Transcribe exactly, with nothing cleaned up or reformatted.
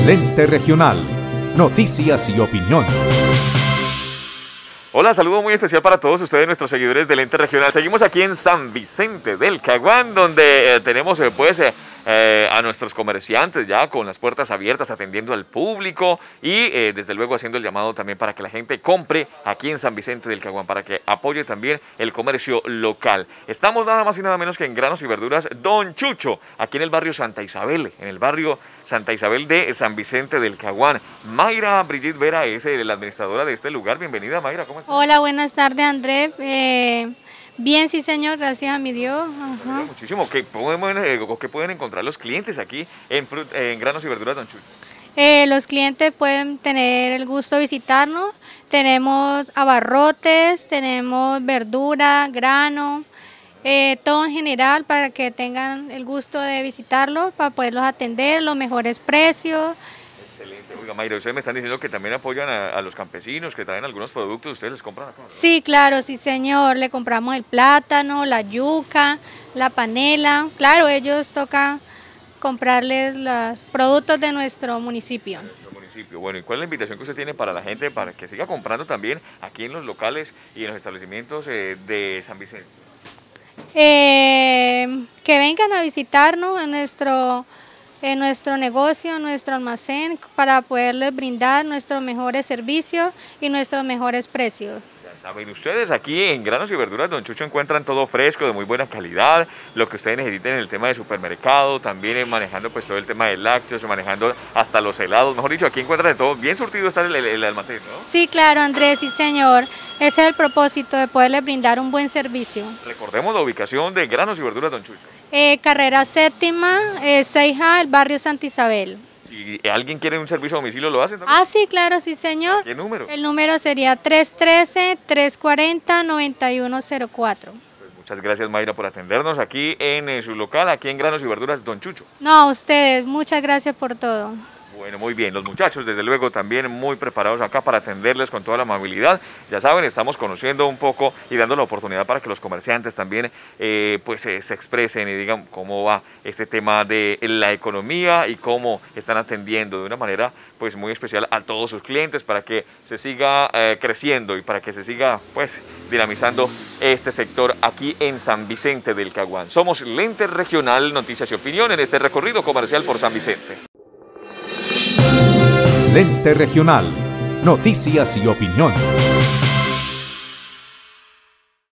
Lente Regional. Noticias y opinión. Hola, saludo muy especial para todos ustedes, nuestros seguidores del Ente Regional. Seguimos aquí en San Vicente del Caguán, donde eh, tenemos eh, pues eh, eh, a nuestros comerciantes ya con las puertas abiertas, atendiendo al público y eh, desde luego haciendo el llamado también para que la gente compre aquí en San Vicente del Caguán, para que apoye también el comercio local. Estamos nada más y nada menos que en Granos y Verduras Don Chucho, aquí en el barrio Santa Isabel, en el barrio Santa Isabel de San Vicente del Caguán. Mayra Brigitte Vera es eh, la administradora de este lugar. Bienvenida, Mayra, ¿cómo estás? Hola, buenas tardes, Andrés. Eh, bien, sí, señor, gracias a mi Dios. Ajá. Muchísimo. ¿Qué pueden, eh, ¿Qué pueden encontrar los clientes aquí en, en Granos y Verduras Don Chucho? Eh, los clientes pueden tener el gusto de visitarnos. Tenemos abarrotes, tenemos verdura, grano, eh, todo en general para que tengan el gusto de visitarlo, para poderlos atender, los mejores precios. Excelente. Oiga, Mayra, ustedes me están diciendo que también apoyan a, a los campesinos, que traen algunos productos, ¿ustedes les compran acá? Sí, claro, sí, señor. Le compramos el plátano, la yuca, la panela. Claro, ellos toca comprarles los productos de nuestro municipio. Bueno, ¿y cuál es la invitación que usted tiene para la gente para que siga comprando también aquí en los locales y en los establecimientos eh, de San Vicente? Eh, que vengan a visitarnos en nuestro, en nuestro negocio, en nuestro almacén, para poderles brindar nuestros mejores servicios y nuestros mejores precios. Saben ustedes, aquí en Granos y Verduras Don Chucho encuentran todo fresco, de muy buena calidad, lo que ustedes necesiten en el tema de supermercado, también manejando pues todo el tema de lácteos, manejando hasta los helados, mejor dicho, aquí encuentran de todo, bien surtido está el, el, el almacén, ¿no? Sí, claro, Andrés, sí, señor, ese es el propósito, de poderles brindar un buen servicio. Recordemos la ubicación de Granos y Verduras Don Chucho. Eh, carrera séptima, eh, seis A, el barrio Santa Isabel. Si alguien quiere un servicio a domicilio, ¿lo hacen también? Ah, sí, claro, sí, señor. ¿Qué número? El número sería tres uno tres, tres cuatro cero, nueve uno cero cuatro. Pues muchas gracias, Mayra, por atendernos aquí en eh, su local, aquí en Granos y Verduras Don Chucho. No, a ustedes, muchas gracias por todo. Bueno, muy bien, los muchachos desde luego también muy preparados acá para atenderles con toda la amabilidad. Ya saben, estamos conociendo un poco y dando la oportunidad para que los comerciantes también eh, pues eh, se expresen y digan cómo va este tema de la economía y cómo están atendiendo de una manera pues muy especial a todos sus clientes para que se siga eh, creciendo y para que se siga pues dinamizando este sector aquí en San Vicente del Caguán. Somos Lente Regional, Noticias y Opinión en este recorrido comercial por San Vicente. Lente Regional. Noticias y opinión.